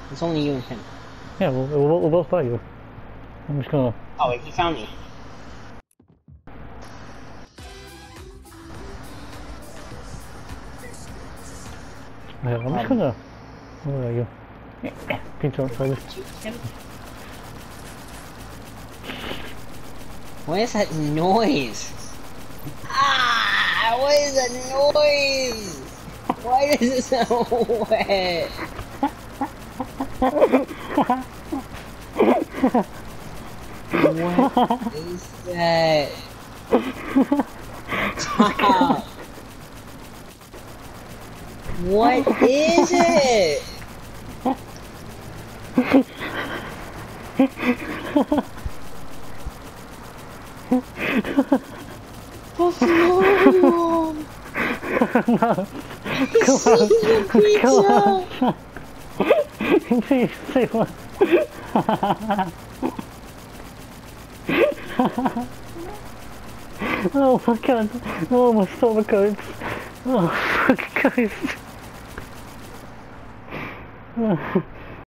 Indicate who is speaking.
Speaker 1: It's only you and him.
Speaker 2: Yeah, we'll both buy you. I'm just gonna...
Speaker 1: Oh wait, he found me.
Speaker 2: Yeah, I'm just gonna... Where are you? Pizza outside.
Speaker 1: What is that noise? Ah! What is that noise? Why does it sound wet? What is that? Stop! What is it? Buffalo!
Speaker 2: No!
Speaker 1: He's eating the pizza!
Speaker 2: Please, say what? Oh my god! Oh, my stomach hurts! Oh, fucking Christ!